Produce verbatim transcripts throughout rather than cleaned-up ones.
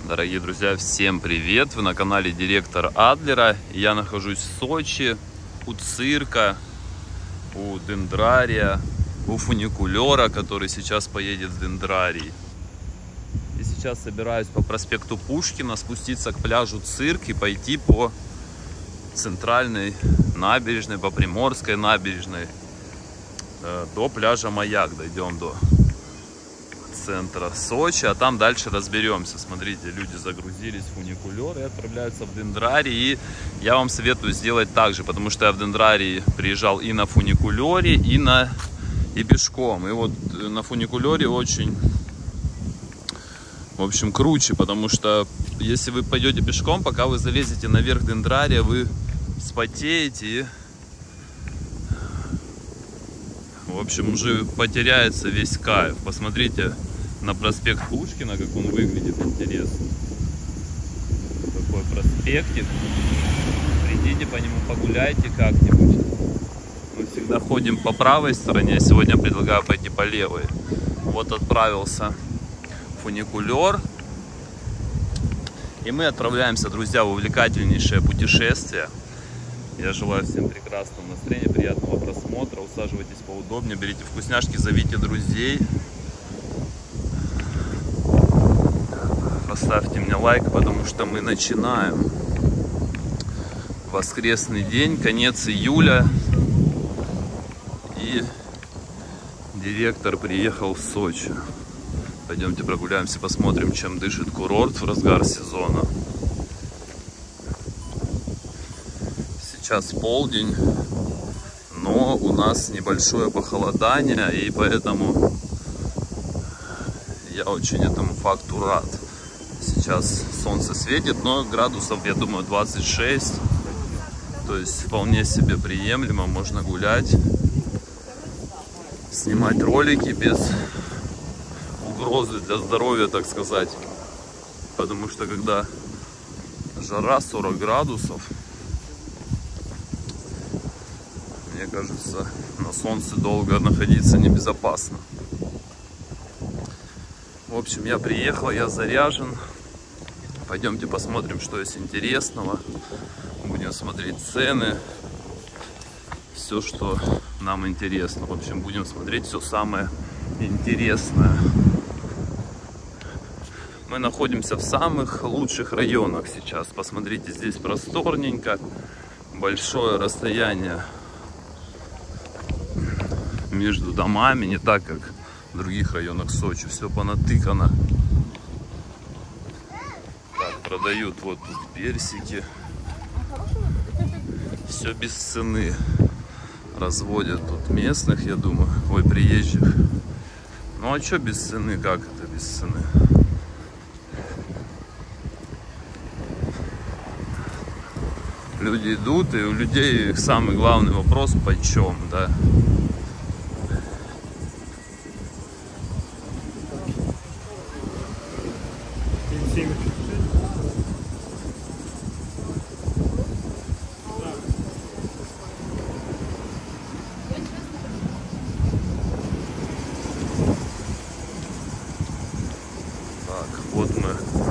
Дорогие друзья, всем привет! Вы на канале Директор Адлера. Я нахожусь в Сочи, у цирка, у дендрария, у фуникулера, который сейчас поедет в дендрарий. И сейчас собираюсь по проспекту Пушкина спуститься к пляжу Цирк и пойти по центральной набережной, по Приморской набережной до пляжа Маяк. Дойдем до центра Сочи, а там дальше разберемся. Смотрите, люди загрузились в фуникулер и отправляются в дендрарий. И я вам советую сделать так же, потому что я в дендрарии приезжал и на фуникулере, и на и пешком. И вот на фуникулере очень, в общем, круче, потому что если вы пойдете пешком, пока вы залезете наверх дендрария, вы вспотеете и, в общем, уже потеряется весь кайф. Посмотрите на проспект Пушкина, как он выглядит интересно. Такой проспектик. Придите по нему, погуляйте как-нибудь. Мы всегда ходим по правой стороне, сегодня предлагаю пойти по левой. Вот отправился фуникулер. И мы отправляемся, друзья, в увлекательнейшее путешествие. Я желаю всем прекрасного настроения, приятного просмотра. Усаживайтесь поудобнее, берите вкусняшки, зовите друзей. Поставьте мне лайк, потому что мы начинаем. Воскресный день, конец июля. И директор приехал в Сочи. Пойдемте прогуляемся, посмотрим, чем дышит курорт в разгар сезона. Сейчас полдень, но у нас небольшое похолодание, и поэтому я очень этому факту рад. Сейчас солнце светит, но градусов, я думаю, двадцать шесть, то есть вполне себе приемлемо, можно гулять, снимать ролики без угрозы для здоровья, так сказать, потому что когда жара сорок градусов, мне кажется, на солнце долго находиться небезопасно. В общем, я приехал, я заряжен. Пойдемте посмотрим, что есть интересного. Будем смотреть цены. Все, что нам интересно. В общем, будем смотреть все самое интересное. Мы находимся в самых лучших районах сейчас. Посмотрите, здесь просторненько. Большое расстояние между домами, не так как в других районах Сочи, все понатыкано. Так, продают вот тут персики, все без цены, разводят тут местных, я думаю, ой, приезжих. Ну а что без цены, как это без цены? Люди идут, и у людей самый главный вопрос: почем, да? Вот мы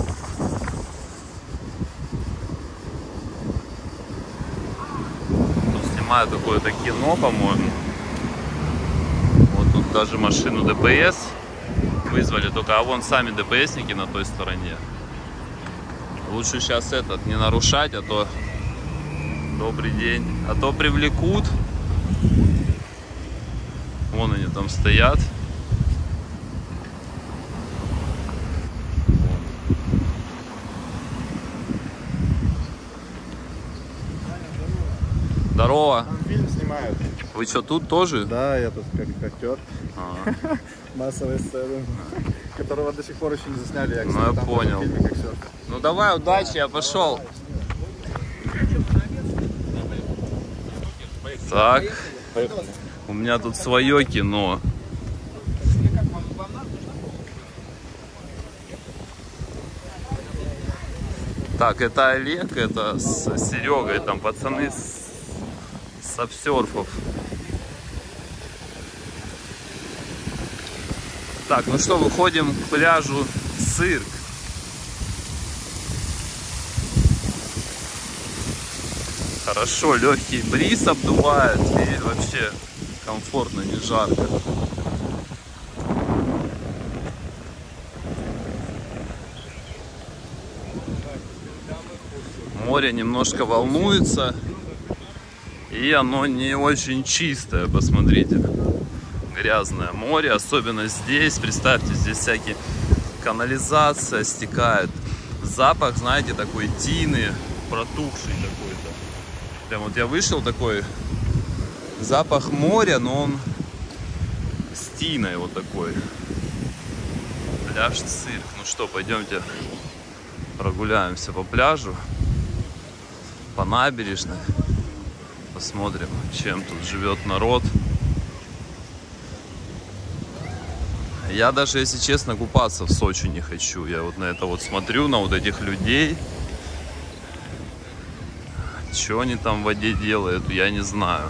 тут снимаю какое-то кино, по-моему. Вот тут даже машину ДПС вызвали, только а вон сами ДПСники на той стороне. Лучше сейчас этот не нарушать, а то добрый день, а то привлекут. Вон они там стоят. Здорово. Там фильм снимают. Вы что, тут тоже? Да, я тут как актер. А. Массовая сцена, которого до сих пор еще не засняли. Я, кстати, ну я там понял. Фильме, как ну давай, удачи, я пошел. Так, у меня тут свое кино. Так, это Олег, это с Серегой, там пацаны с сапсерфов. Так, ну что, выходим к пляжу Цирк. Хорошо, легкий бриз обдувает и вообще комфортно, не жарко. Море немножко волнуется, и оно не очень чистое, посмотрите. Грязное море, особенно здесь. Представьте, здесь всякие канализация стекает. Запах, знаете, такой тины, протухший какой-то. Прям вот я вышел, такой запах моря, но он с тиной вот такой. Пляж Цирк. Ну что, пойдемте прогуляемся по пляжу, по набережной. Посмотрим, чем тут живет народ. Я даже, если честно, купаться в Сочи не хочу. Я вот на это вот смотрю, на вот этих людей. Что они там в воде делают, я не знаю.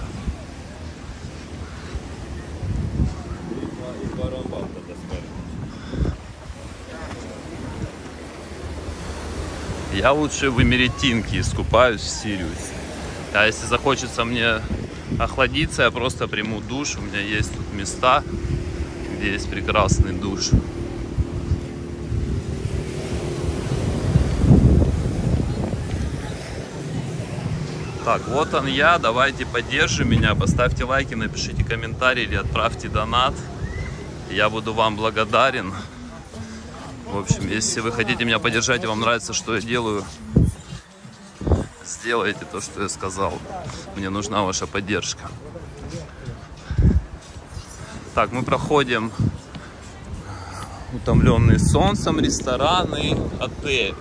Я лучше в Имеретинке искупаюсь в Сириусе. А если захочется мне охладиться, я просто приму душ. У меня есть тут места, где есть прекрасный душ. Так, вот он я. Давайте поддержите меня, поставьте лайки, напишите комментарий или отправьте донат. Я буду вам благодарен. В общем, если вы хотите меня поддержать и вам нравится, что я делаю, сделайте то, что я сказал. Мне нужна ваша поддержка. Так, мы проходим утомленный солнцем ресторан и отель.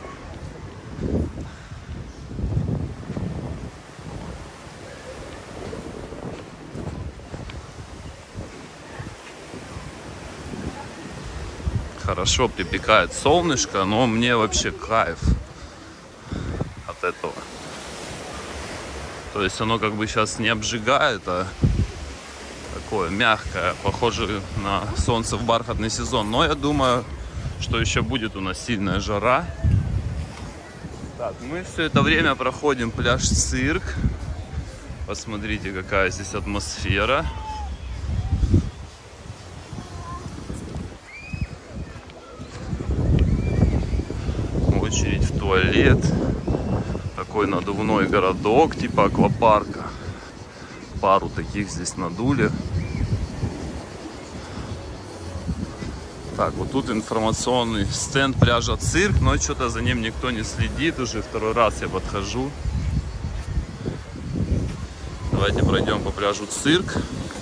Хорошо припекает солнышко, но мне вообще кайф от этого. То есть оно как бы сейчас не обжигает, а такое мягкое, похоже на солнце в бархатный сезон. Но я думаю, что еще будет у нас сильная жара. Так, мы все это время проходим пляж Цирк. Посмотрите, какая здесь атмосфера. Очередь в туалет. Такой надувной городок типа аквапарка. Пару таких здесь надули. Так, вот тут информационный стенд пляжа Цирк, но что-то за ним никто не следит. Уже второй раз я подхожу. Давайте пройдем по пляжу Цирк.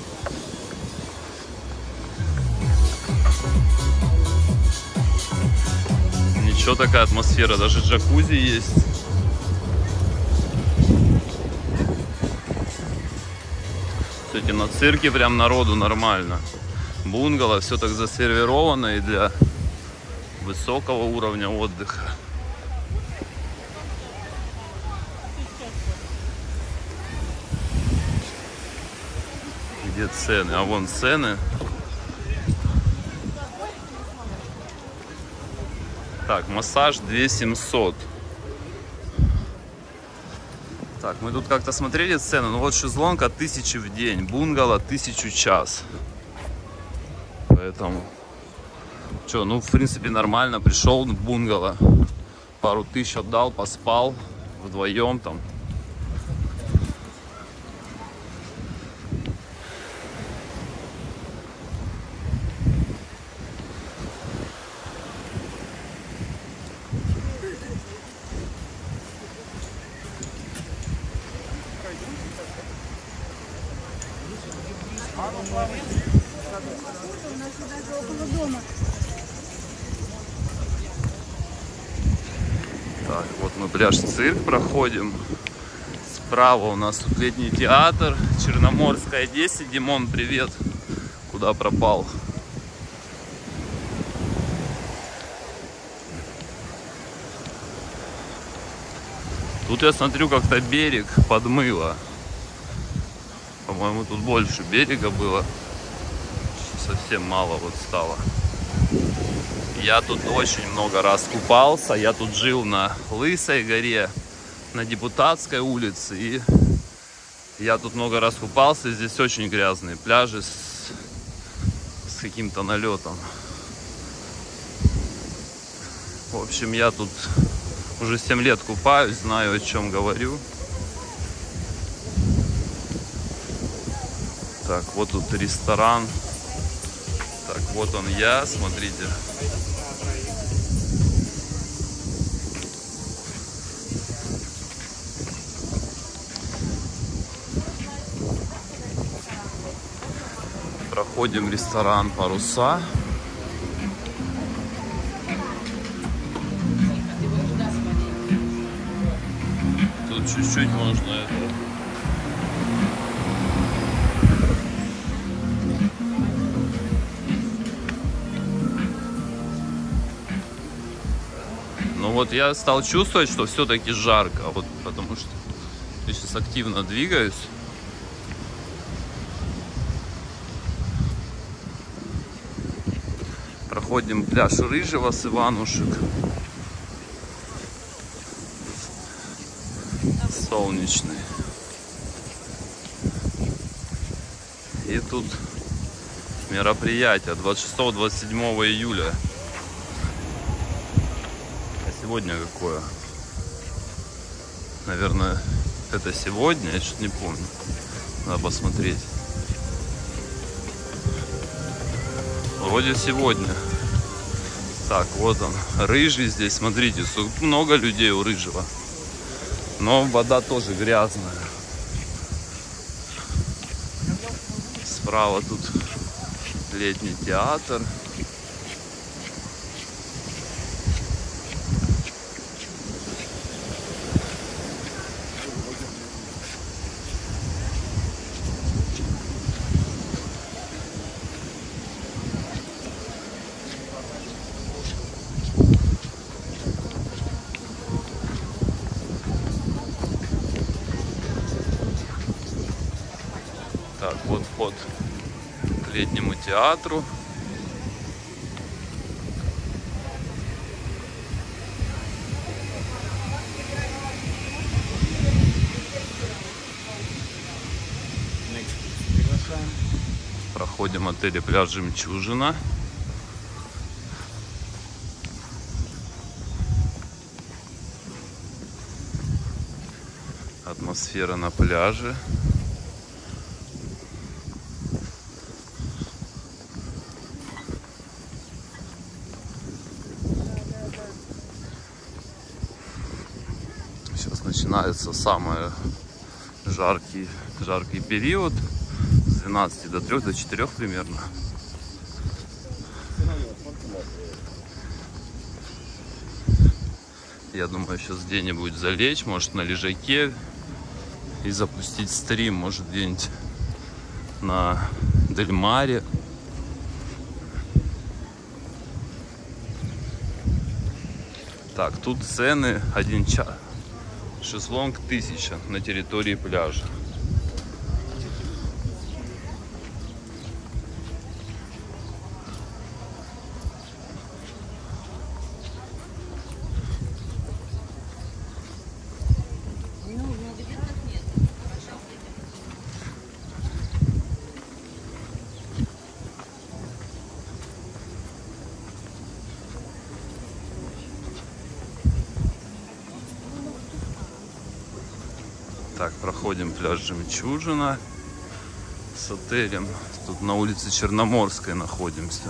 Ничего, такая атмосфера, даже джакузи есть. Кстати, на Цирке прям народу нормально. Бунгало, все так засервировано и для высокого уровня отдыха. Где цены? А вон цены. Так, массаж две тысячи семьсот. Так, мы тут как-то смотрели цену. Ну вот шезлонг от тысячи в день, бунгало тысячу в час. Поэтому, что, ну в принципе нормально. Пришел в бунгало, пару тысяч отдал, поспал вдвоем там. Так, вот мы пляж Цирк проходим. Справа у нас тут летний театр, Черноморская десять. Димон, привет. Куда пропал? Тут я смотрю, как-то берег подмыло. По-моему, тут больше берега было. Совсем мало вот стало. Я тут очень много раз купался. Я тут жил на Лысой горе. на Депутатской улице. И я тут много раз купался. Здесь очень грязные пляжи с, с каким-то налетом. В общем, я тут уже семь лет купаюсь, знаю, о чем говорю. Так, вот тут ресторан. Так, вот он я, смотрите. Проходим ресторан «Паруса». Тут чуть-чуть можно это... Ну вот я стал чувствовать, что все-таки жарко, вот потому что я сейчас активно двигаюсь. Проходим пляж Рыжего с Иванушек. Солнечный. И тут мероприятие двадцать шестого — двадцать седьмого июля. А сегодня какое? Наверное, это сегодня, я что-то не помню. Надо посмотреть. Вроде сегодня. Так, вот он, Рыжий здесь, смотрите, много людей у Рыжего. Но вода тоже грязная. Справа тут летний театр. Так, вот вход к летнему театру. Проходим отель «Пляж Жемчужина». Атмосфера на пляже. Сейчас начинается самый жаркий, жаркий период. С двенадцати до трёх, до четырёх примерно. Я думаю, сейчас где-нибудь залечь, может на лежаке и запустить стрим, может где-нибудь на Дель-Маре. Так, тут цены один час. Шезлонг тысяча на территории пляжа. Так, проходим пляж Жемчужина с отелем. Тут на улице Черноморской находимся.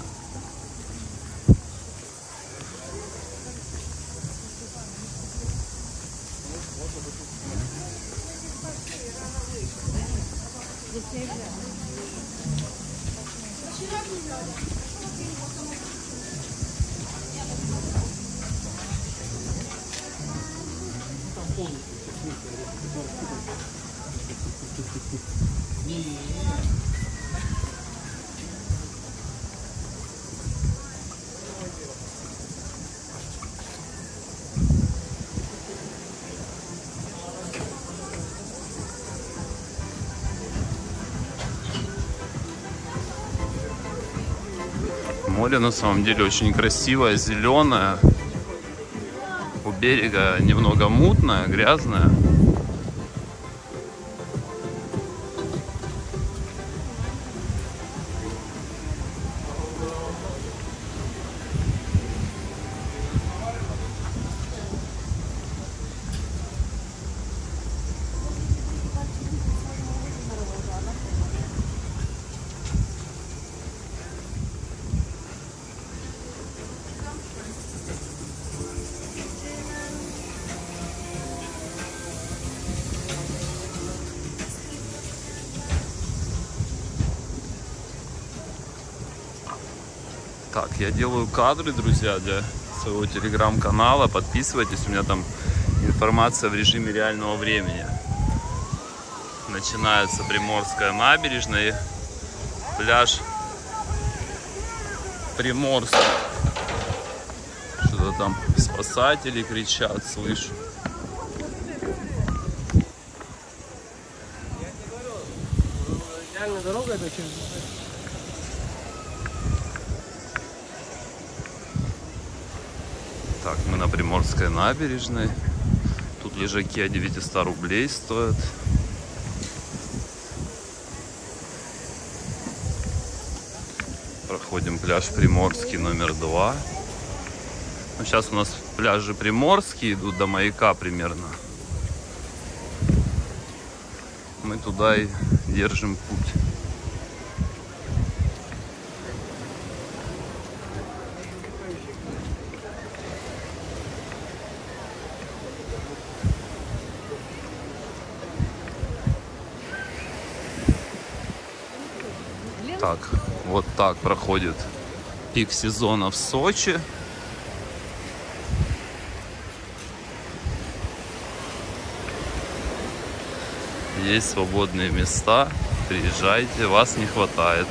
Море на самом деле очень красивое, зеленое. У берега немного мутная, грязная. Так, я делаю кадры, друзья, для своего телеграм-канала. Подписывайтесь, у меня там информация в режиме реального времени. Начинается Приморская набережная, пляж Приморский. Что-то там спасатели кричат, слышу. Реально дорога это через... Так, мы на Приморской набережной. Тут лежаки от девятисот рублей стоят. Проходим пляж Приморский номер два. Ну, сейчас у нас пляжи Приморские идут до маяка примерно. Мы туда и держим путь. Так, вот так проходит пик сезона в Сочи. Есть свободные места, приезжайте, вас не хватает.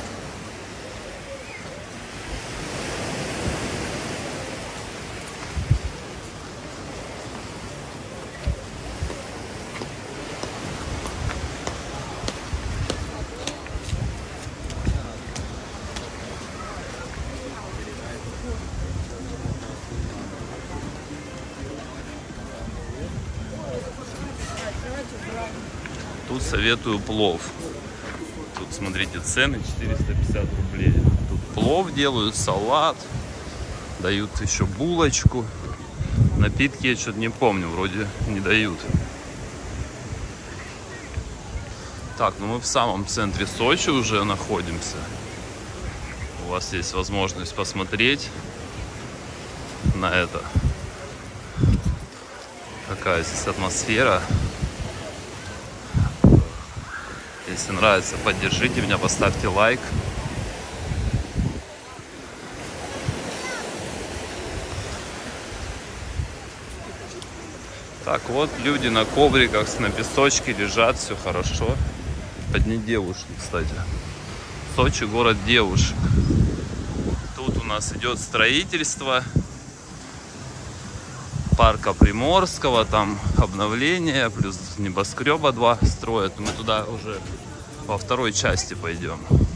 Тут советую плов. Тут, смотрите, цены четыреста пятьдесят рублей. Тут плов делают, салат, дают еще булочку. Напитки я что-то не помню, вроде не дают. Так, ну мы в самом центре Сочи уже находимся. У вас есть возможность посмотреть на это. Какая здесь атмосфера. Если нравится, поддержите меня, поставьте лайк. Так, вот люди на ковриках, на песочке лежат, все хорошо. Одни девушки, кстати. Сочи — город девушек. Тут у нас идет строительство парка Приморского, там обновление, плюс небоскреба два строят. Мы туда уже во второй части пойдем.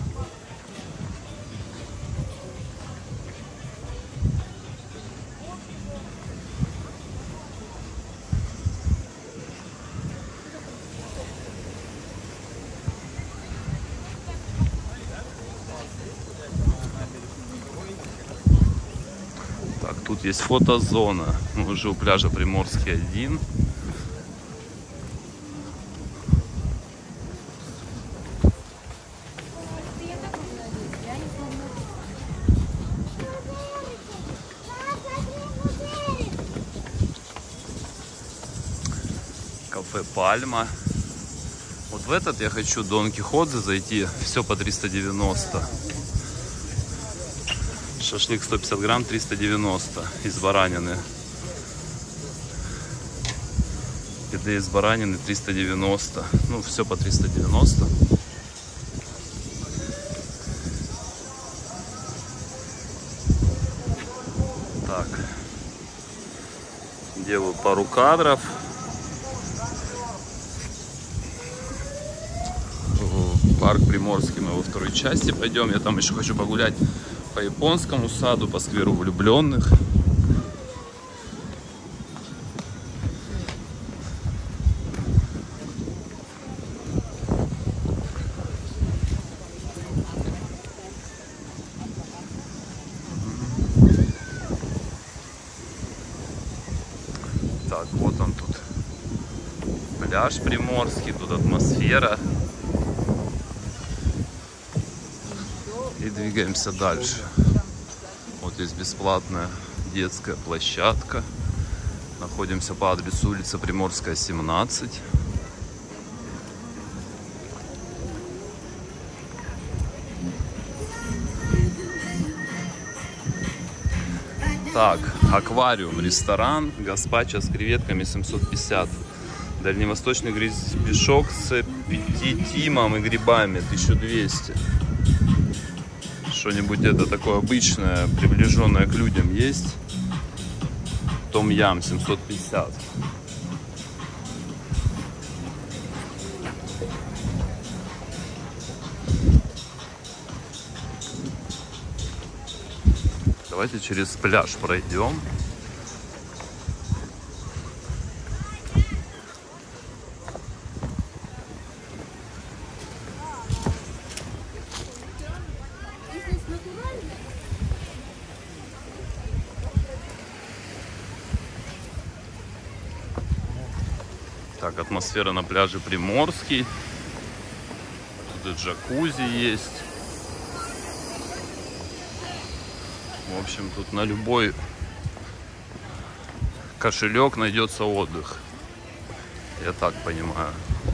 Так, тут есть фотозона. Мы уже у пляжа Приморский один. Кафе Пальма. Вот в этот я хочу Дон Кихотзе зайти. Все по триста девяносто. Шашлык сто пятьдесят грамм, триста девяносто. Из баранины. Пиде из баранины триста девяносто. Ну, все по триста девяносто. Так. Делаю пару кадров. Парк Приморский мы во второй части пойдем. Я там еще хочу погулять по японскому саду, по скверу влюбленных. Так, вот он тут. Пляж приморский, тут атмосфера. И двигаемся дальше. Вот есть бесплатная детская площадка. Находимся по адресу улица Приморская, семнадцать. Так, аквариум, ресторан, гаспачо с креветками семьсот пятьдесят. Дальневосточный гребешок с аппетитимом и грибами тысяча двести. Что-нибудь это такое обычное, приближенное к людям есть. Том-ям семьсот пятьдесят. Давайте через пляж пройдем. Так, атмосфера на пляже Приморский. Тут и джакузи есть. В общем, тут на любой кошелек найдется отдых. Я так понимаю.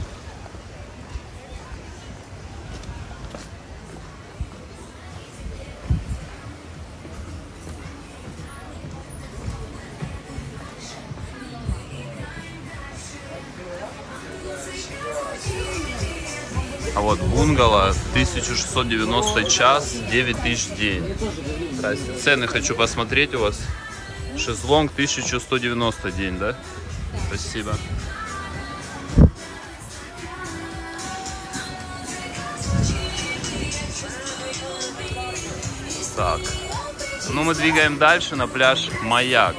А вот бунгало тысяча шестьсот девяносто час, девять тысяч в день. Здрасте. Цены хочу посмотреть у вас. Шезлонг тысяча сто девяносто день, да? Спасибо. Так. Ну, мы двигаем дальше на пляж Маяк.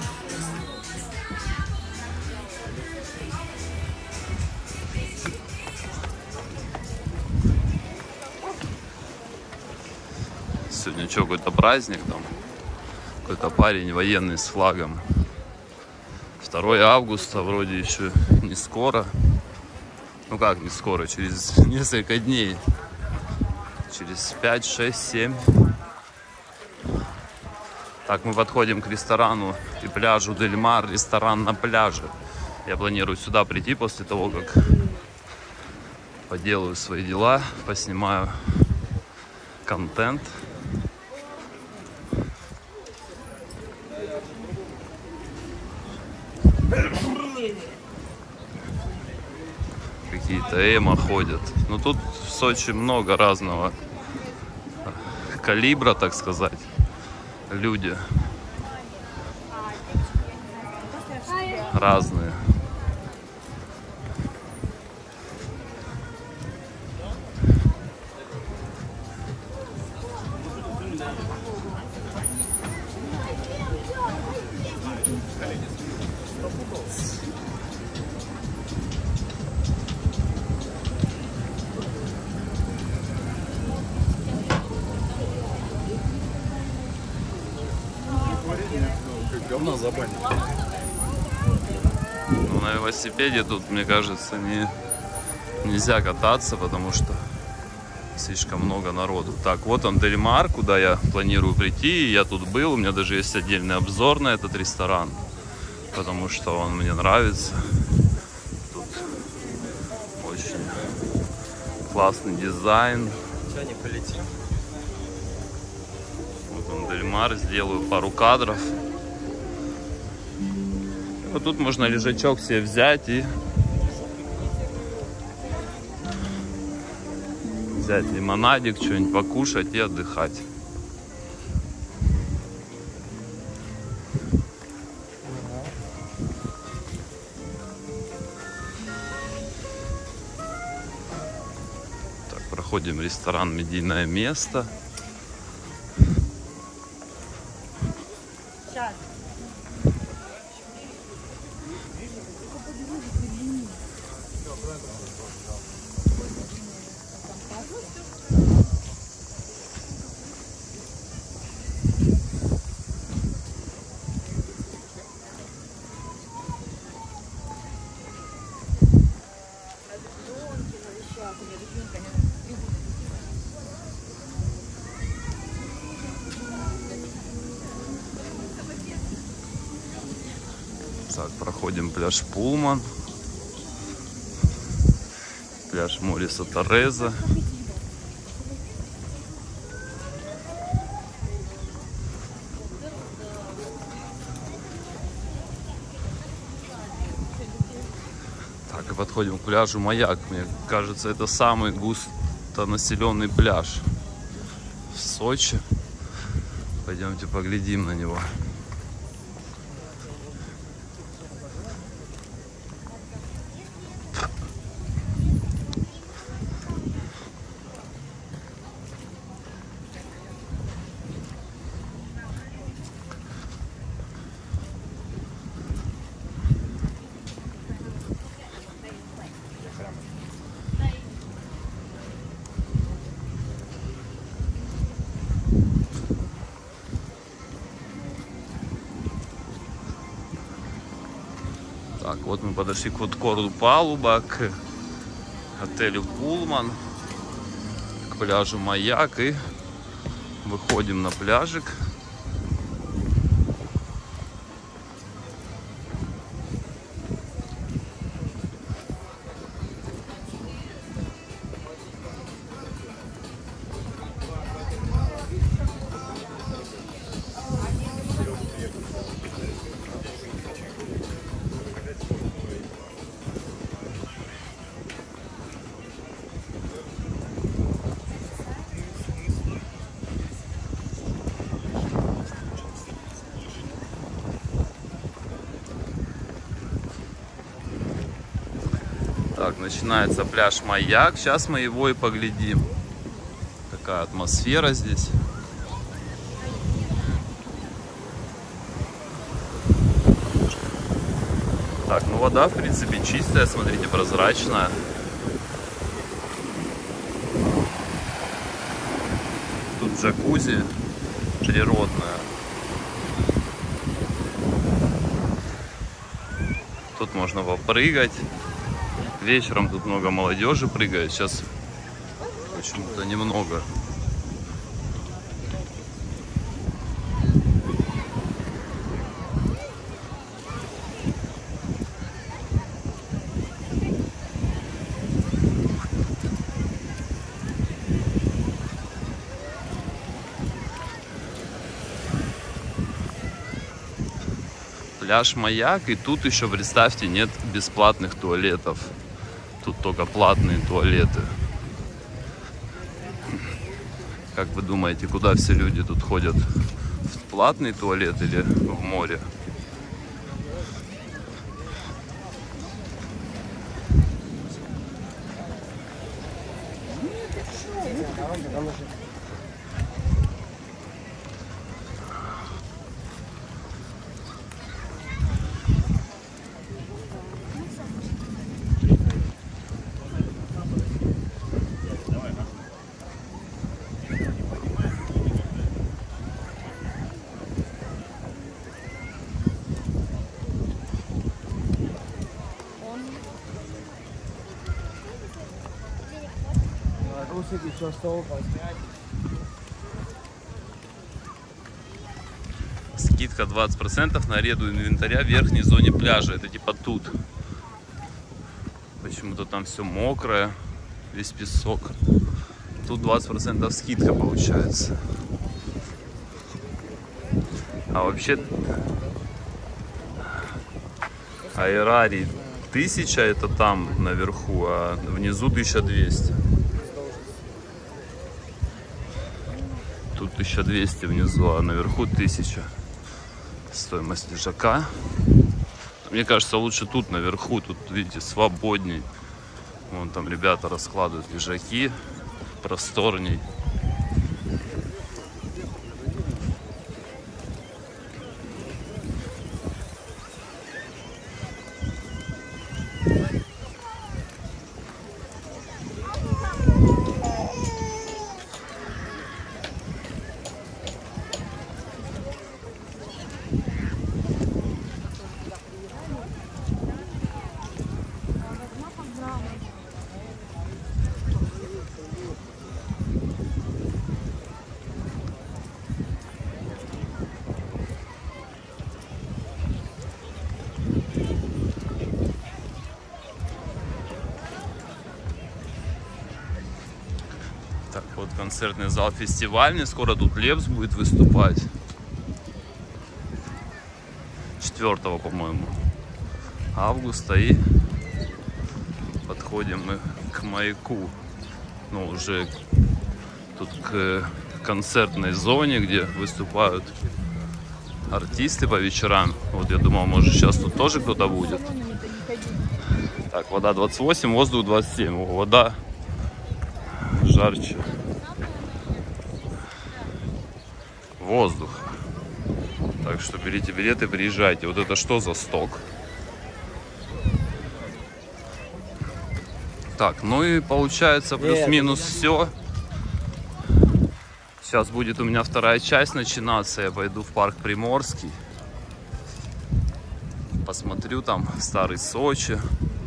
Сегодня что, какой-то праздник там? Какой-то парень военный с флагом. второе августа, вроде еще не скоро. Ну как не скоро, через несколько дней. Через пять, шесть, семь. Так, мы подходим к ресторану и пляжу Дель Мар. Ресторан на пляже. Я планирую сюда прийти после того, как поделаю свои дела, поснимаю контент. Какие-то эмо ходят. Но тут в Сочи много разного калибра, так сказать. Люди разные. Говно забанить. Ну, на велосипеде тут, мне кажется, не, нельзя кататься, потому что слишком много народу. Так, вот он Дель Мар, куда я планирую прийти. Я тут был, у меня даже есть отдельный обзор на этот ресторан, потому что он мне нравится. Тут очень классный дизайн. Сейчас не полетим. Вот он Дель Мар, сделаю пару кадров. Вот тут можно лежачок себе взять и взять лимонадик, что-нибудь покушать и отдыхать. Так, проходим ресторан «Медийное место». Так, проходим пляж Пулман, пляж Мориса Торреза. Так, и подходим к пляжу Маяк. Мне кажется, это самый густонаселенный пляж в Сочи. Пойдемте поглядим на него. Так, вот мы подошли к фудкорту Палуба, к отелю Пулман, к пляжу Маяк, и выходим на пляжик. Так, начинается пляж Маяк. Сейчас мы его и поглядим. Такая атмосфера здесь. Так, ну вода, в принципе, чистая, смотрите, прозрачная. Тут джакузи природная. Тут можно попрыгать. Вечером тут много молодежи прыгает. Сейчас почему-то немного. Пляж Маяк, и тут еще, представьте, нет бесплатных туалетов. Тут только платные туалеты. Как вы думаете, куда все люди тут ходят? В платный туалет или в море? Скидка двадцать процентов на аренду инвентаря в верхней зоне пляжа. Это типа тут. Почему-то там все мокрое, весь песок. Тут двадцать процентов скидка получается. А вообще аэрарий тысяча, это там наверху, а внизу тысяча двести. Тут тысяча двести внизу, а наверху тысяча. Стоимость лежака. Мне кажется, лучше тут наверху. Тут, видите, свободней. Вон там ребята раскладывают лежаки. Просторней. концертный зал фестивальный. Скоро тут Лепс будет выступать. четвёртого, по-моему, августа. И подходим мы к маяку. Ну, уже тут к концертной зоне, где выступают артисты по вечерам. Вот я думал, может, сейчас тут тоже кто-то будет. Так, вода двадцать восемь, воздух двадцать семь. О, вода жарче воздуха. Так что берите билеты, приезжайте. Вот это что за сток? Так, ну и получается плюс-минус все. Сейчас будет у меня вторая часть начинаться. Я пойду в парк Приморский. Посмотрю там старый Сочи.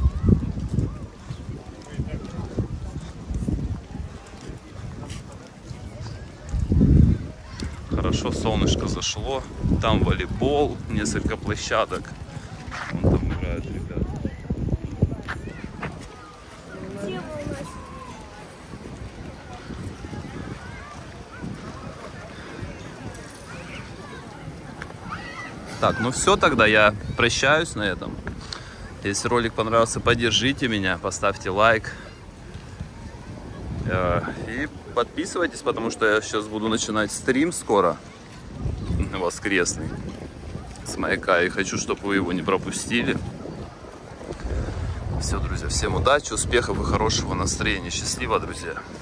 Хорошо солнышко зашло. Там волейбол, несколько площадок. Вон там играют ребята. Так, ну все, тогда я прощаюсь на этом. Если ролик понравился, поддержите меня, поставьте лайк. И подписывайтесь, потому что я сейчас буду начинать стрим скоро, воскресный, с маяка. И хочу, чтобы вы его не пропустили. Все, друзья, всем удачи, успехов и хорошего настроения. Счастливо, друзья!